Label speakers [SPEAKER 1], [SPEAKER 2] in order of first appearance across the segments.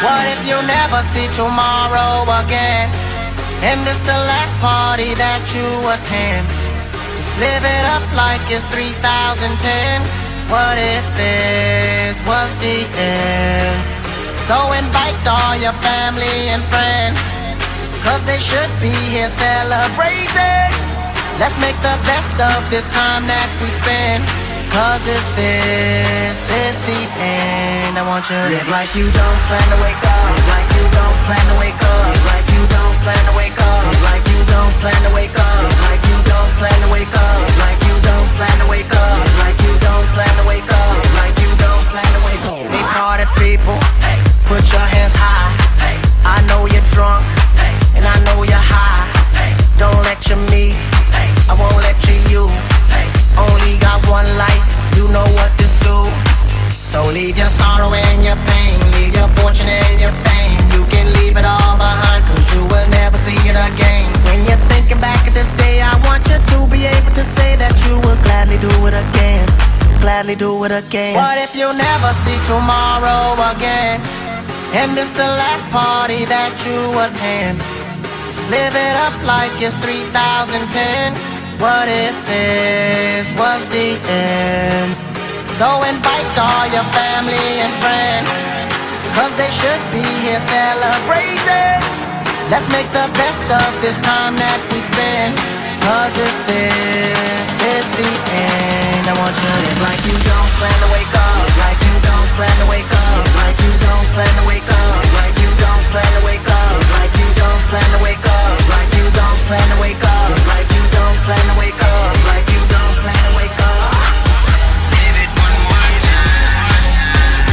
[SPEAKER 1] What if you never see tomorrow again? And this the last party that you attend? Just live it up like it's 3010. What if this was the end? So invite all your family and friends, cause they should be here celebrating. Let's make the best of this time that we spend, cause if this is the end, I want you to live like you don't plan to wake up. Live like you don't plan to wake up. Live like you don't plan to wake up. Live like you don't plan to wake up. Live like you don't plan to wake up. Live like you don't plan to wake up. Live like you don't plan to wake up. Live like you don't plan to wake up. Hey party people, put your hands high. I know you're drunk, and I know you're high. Don't lecture me, I won't lecture you. Only got one life, you know what to do. So leave your sorrow and your pain, leave your fortune and your fame. You can leave it all behind, cause you will never see it again. When you're thinking back at this day, I want you to be able to say that you will gladly do it again. Gladly do it again. What if you never see tomorrow again? And this the last party that you attend? Just live it up like it's 3010. What if this was the end? So invite all your family and friends, cause they should be here celebrating. Let's make the best of this time that we spend, cause if this is the end, I want you to live like you don't plan to wake up. Live like you don't plan to wake up. Live like you don't plan to wake up. Live like you don't plan to wake up. Live like you don't plan to wake up. Live like you don't plan to wake up. Live like you don't plan to wake up. Live like you don't plan to wake up.
[SPEAKER 2] Give it one more time.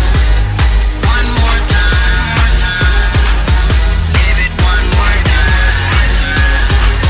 [SPEAKER 2] One more time. Give it one more time.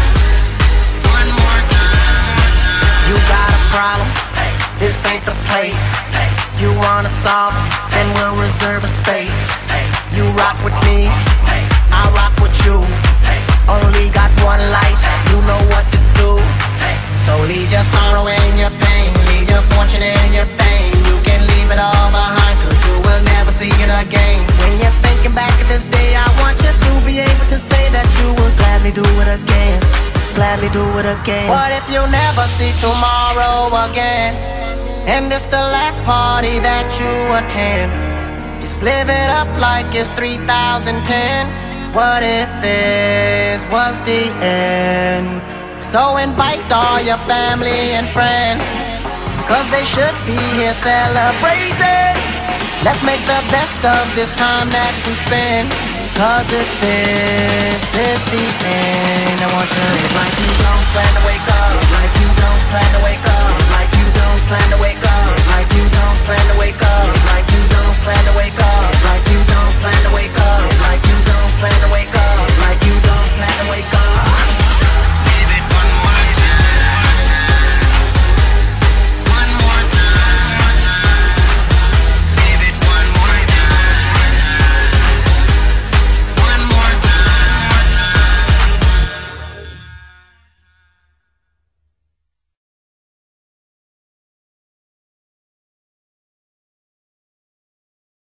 [SPEAKER 2] One more time.
[SPEAKER 1] You got a problem? This ain't the place. You wanna solve it? Then we'll reserve a space. You rock with me, I rock with you. Only got one life, you know what to do. So leave your sorrow and your pain, leave your fortune and your fame. You can leave it all behind, cause you will never see it again. When you're thinking back at this day, I want you to be able to say that you will gladly do it again. Gladly do it again. What if you never see tomorrow again? And this the last party that you attend? Just live it up like it's 3010. What if this was the end? So invite all your family and friends, cause they should be here celebrating. Let's make the best of this time that we spend, cause if this is the end, I want you to live like you don't plan to wake up. Live like you don't plan to wake up. Live like you don't plan to wake up. Live like you don't plan to wake up.